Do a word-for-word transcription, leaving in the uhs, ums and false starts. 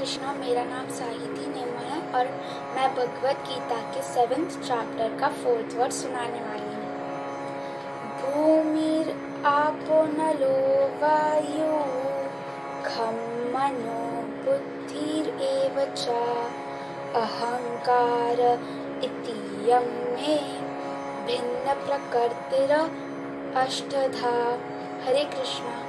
कृष्णा, मेरा नाम साहिती नेमा है और मैं भगवत गीता के सेवेंथ चैप्टर का फोर्थ वर्ड सुनाने वाली हूँ। भूमिर आपो नलो वायु खम मनो बुद्धिर एव च अहंकार इत्ययं मे भिन्न प्रकृतिर अष्टधा। हरे कृष्णा।